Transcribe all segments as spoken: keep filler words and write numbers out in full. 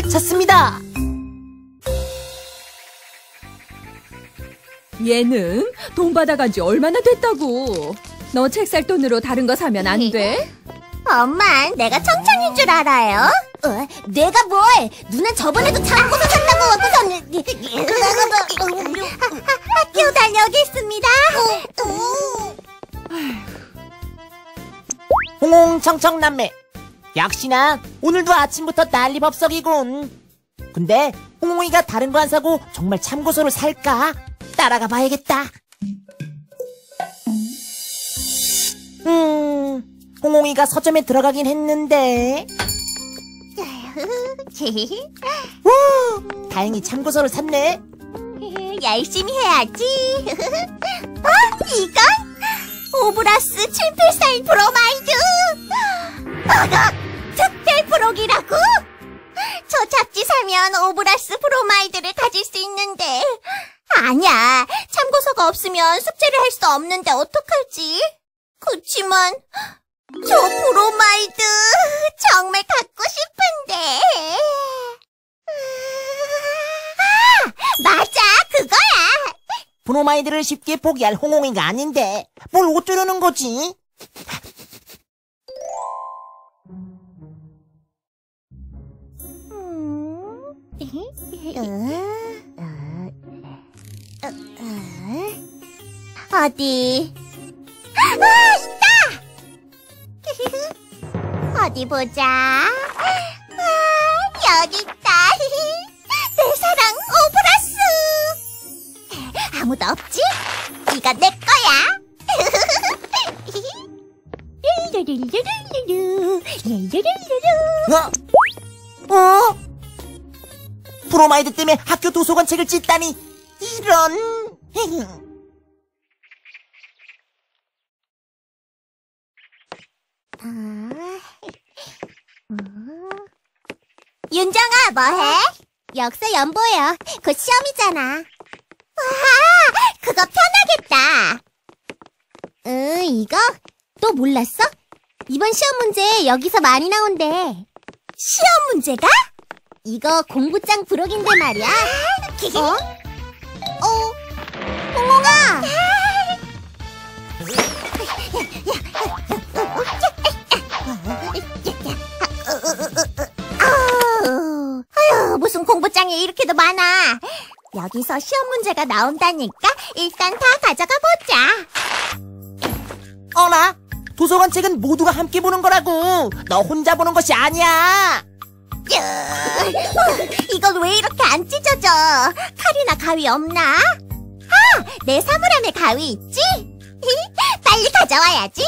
찾습니다. 얘는 돈 받아간 지 얼마나 됐다고. 너 책 살 돈으로 다른 거 사면 안 돼? 엄마, 내가 청청인 줄 알아요? 어, 내가 뭘? 누나 저번에도 참고서 샀다고 무슨... 학교 다녀오겠습니다. 홍홍청청남매, 역시나 오늘도 아침부터 난리법석이군. 근데 홍홍이가 다른 거 안 사고 정말 참고서를 살까? 따라가 봐야겠다. 음, 홍홍이가 서점에 들어가긴 했는데. 우, 다행히 참고서를 샀네. 열심히 해야지. 어? 이건? 오브라스 칠필사인 브로마이드. 어거, 특별 프록이라고? 저 잡지 사면 오브라스 브로마이드를 가질 수 있는데. 아니야, 참고서가 없으면 숙제를 할 수 없는데 어떡하지? 그치만 저 브로마이드 정말 갖고 싶은데. 아, 맞아, 그거야. 브로마이드를 쉽게 포기할 홍홍이가 아닌데 뭘 어쩌려는 거지? 어디? 아, 있다! 어디 보자. 아, 여기 있다. 내 사랑 오브라스. 아무도 없지? 이거 내 거야. 어? 어? 브로마이드 때문에 학교 도서관 책을 찢다니. 이런. 윤정아, 뭐해? 역사 연보예요. 곧 시험이잖아. 와, 그거 편하겠다. 응, 이거? 또 몰랐어? 이번 시험 문제 여기서 많이 나온대. 시험 문제가? 이거 공부장 부록인데 말이야. 어? 어? 홍홍아! 아유, 무슨 공부장이 이렇게도 많아. 여기서 시험 문제가 나온다니까 일단 다 가져가 보자. 어라? 도서관 책은 모두가 함께 보는 거라고. 너 혼자 보는 것이 아니야. 이건 왜 이렇게 안 찢어져? 칼이나 가위 없나? 아, 내 사물함에 가위 있지? 빨리 가져와야지.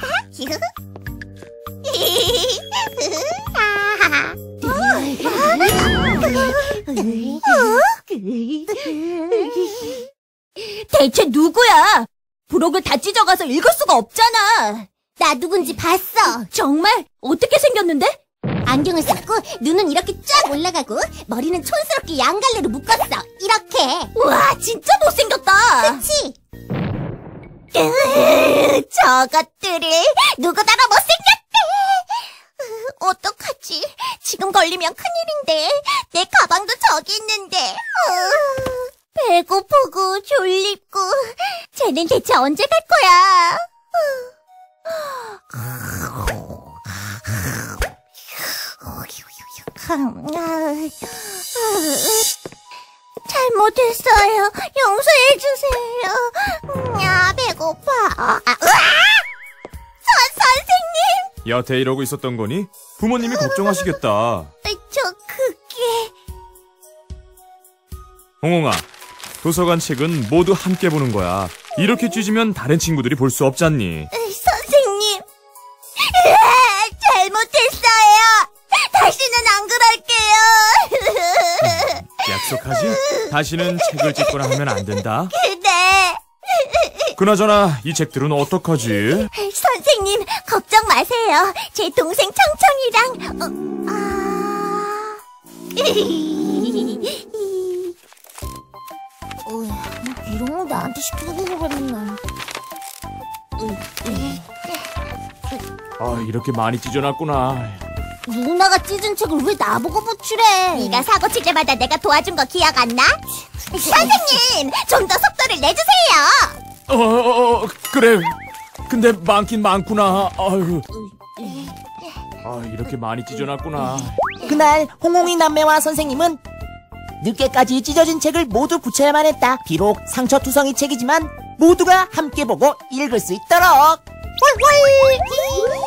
대체 누구야? 부록을 다 찢어가서 읽을 수가 없잖아. 나 누군지 봤어. 정말? 어떻게 생겼는데? 안경을 썼고 눈은 이렇게 쫙 올라가고 머리는 촌스럽게 양갈래로 묶었어. 이렇게. 우와, 진짜 못생겼다. 그치? 으, 저것들을 누구더러 못생겼대. 으, 어떡하지? 지금 걸리면 큰일인데. 내 가방도 저기 있는데. 으, 배고프고 졸립고. 쟤는 대체 언제 갈 거야? 잘못했어요. 용서해주세요. 야, 배고파. 아, 으아! 저 선생님! 여태 이러고 있었던 거니? 부모님이 걱정하시겠다. 저 그게... 홍홍아, 도서관 책은 모두 함께 보는 거야. 이렇게 찢으면 다른 친구들이 볼 수 없잖니. 선생님, 으아, 잘못했어요. 다시는 안 그럴게요. 약속하지? 다시는 책을 찢거나 하면 안 된다. 네. 그나저나 이 책들은 어떡하지? 선생님, 걱정 마세요. 제 동생 청청이랑... 어, 아... 어, 이런 거 나한테 시키고 그랬나. 아, 이렇게 많이 찢어놨구나. 누나가 찢은 책을 왜 나보고 붙이래? 네가 사고 칠 때마다 내가 도와준 거 기억 안 나? 선생님, 좀 더 속도를 내주세요. 어, 어, 어, 그래. 근데 많긴 많구나. 아유. 아, 이렇게 많이 찢어놨구나. 그날 홍홍이 남매와 선생님은 늦게까지 찢어진 책을 모두 붙여야만 했다. 비록 상처투성이 책이지만 모두가 함께 보고 읽을 수 있도록. 훌훌!